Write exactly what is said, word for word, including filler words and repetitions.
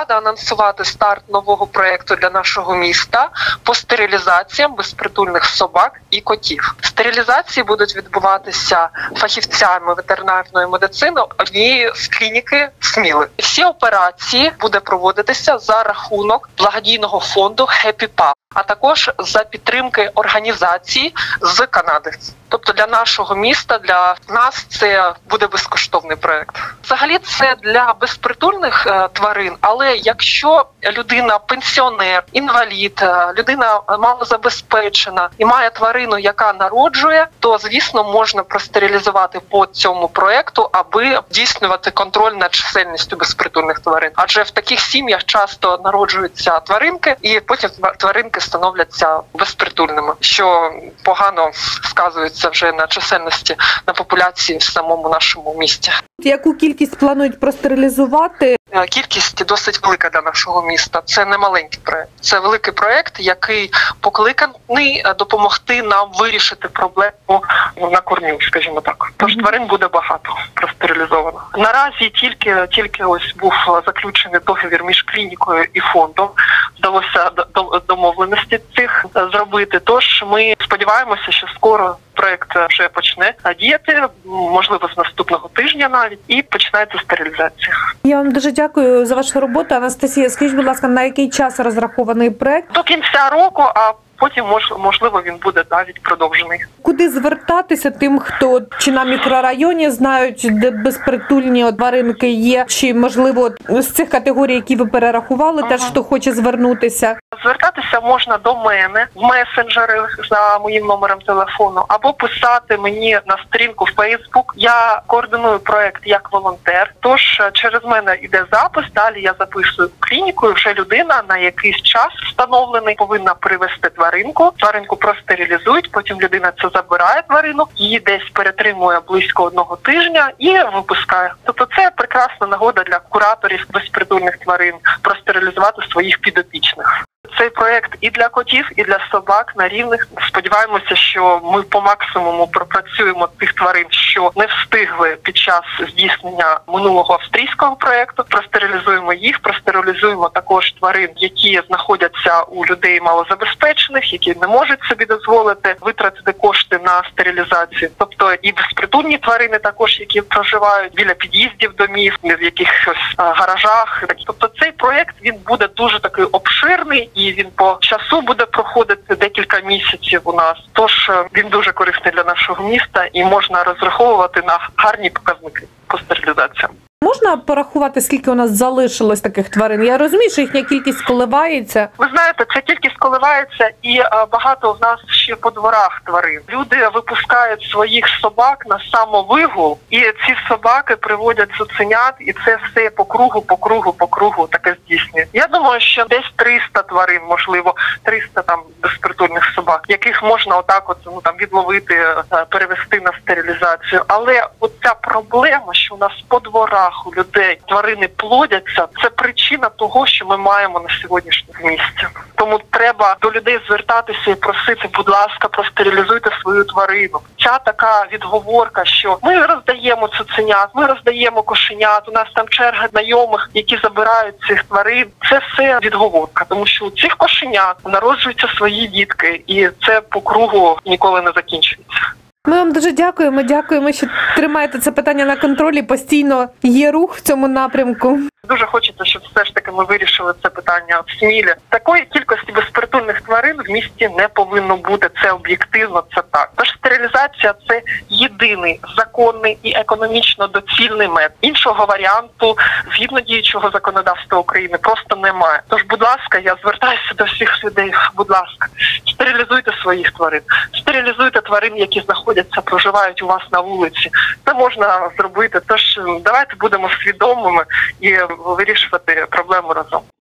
рада анонсувати старт нового проєкту для нашого міста по стерилізаціям безпритульних собак і котів. Стерилізації будуть відбуватися фахівцями ветеринарної медицини однієї з клініки Сміли. Всі операції буде проводитися за рахунок благодійного фонду Happy Pup, а також за підтримки організації з Канади. Тобто для нашого міста, для нас це буде безкоштовний проєкт. Взагалі це для безпритульних е, тварин, але якщо людина пенсіонер, інвалід, е, людина малозабезпечена і має тварину, яка народжує, то, звісно, можна простерилізувати по цьому проєкту, аби здійснювати контроль над чисельністю безпритульних тварин. Адже в таких сім'ях часто народжуються тваринки, і потім тваринки становляться безпритульними, що погано сказується вже на чисельності, на популяції в самому нашому місті. Яку кількість планують простерилізувати? Кількість досить велика для нашого міста. Це не маленький проєкт. Це великий проєкт, який покликаний допомогти нам вирішити проблему на корню, скажімо так. Тож тварин буде багато простерилізовано. Наразі тільки, тільки ось був заключений договір між клінікою і фондом. Вдалося домовленості цих зробити. Тож ми сподіваємося, що скоро проєкт вже почне діяти, можливо, з наступного тижня навіть, і починається стерилізація. Я вам дуже дякую за вашу роботу. Анастасія, скажіть, будь ласка, на який час розрахований проєкт? До кінця року, а потім, можливо, він буде навіть продовжений. Куди звертатися тим, хто чи на мікрорайоні знають, де безпритульні тваринки є, чи, можливо, з цих категорій, які ви перерахували, ага. теж хто хоче звернутися? Звертатися можна до мене в месенджери за моїм номером телефону, або писати мені на сторінку в Фейсбук. Я координую проєкт як волонтер, тож через мене йде запис, далі я записую в клініку, і вже людина на якийсь час встановлений повинна привезти тваринку. Тваринку простерилізують, потім людина це забирає тварину, її десь перетримує близько одного тижня і випускає. Тобто це прекрасна нагода для кураторів безпритульних тварин простерилізувати своїх підопічних. Цей проєкт і для котів, і для собак на рівних. Сподіваємося, що ми по максимуму пропрацюємо тих тварин, що не встигли під час здійснення минулого австрійського проєкту. Простерилізуємо їх, простерилізуємо також тварин, які знаходяться у людей малозабезпечених, які не можуть собі дозволити витратити кошти на стерилізацію. Тобто і безпритульні тварини також, які проживають біля під'їздів домів, в якихось гаражах. Тобто цей проєкт, він буде дуже такий обширний, і він по часу буде проходити декілька місяців у нас. Тож він дуже корисний для нашого міста і можна розраховувати на гарні показники по стерилізаціям. Можна порахувати, скільки у нас залишилось таких тварин? Я розумію, що їхня кількість коливається. Ви знаєте, ця кількість коливається, і а, багато в нас ще по дворах тварин. Люди випускають своїх собак на самовигул, і ці собаки приводять цуценят, і це все по кругу, по кругу, по кругу таке здійснює. Я думаю, що десь триста тварин, можливо, триста там безпритульних собак, яких можна отак от, ну, там, відловити, перевести на стерилізацію. Але оця проблема, що у нас по дворах у людей тварини плодяться, це причина того, що ми маємо на сьогоднішньому місці. Тому треба до людей звертатися і просити, будь ласка, простерилізуйте свою тварину. Ця така відговорка, що ми роздаємо цуценят, ми роздаємо кошенят, у нас там черга знайомих, які забирають цих тварин. Це все відговорка, тому що у цих кошенят народжуються свої дітки, і це по кругу ніколи не закінчується. Ми вам дуже дякуємо, дякуємо, що тримаєте це питання на контролі, постійно є рух в цьому напрямку. Дуже хочеться, щоб все ж таки ми вирішили це питання в Смілі. Такої кількості безпритульних тварин в місті не повинно бути. Це об'єктивно, це так. Тож стерилізація – це єдиний законний і економічно доцільний метод. Іншого варіанту, згідно діючого законодавства України, просто немає. Тож, будь ласка, я звертаюся до всіх людей, будь ласка, стерилізуйте своїх тварин. Стерилізуйте тварин, які знаходяться, проживають у вас на вулиці. Це можна зробити. Тож давайте будемо свідомими і вирішувати проблему разом.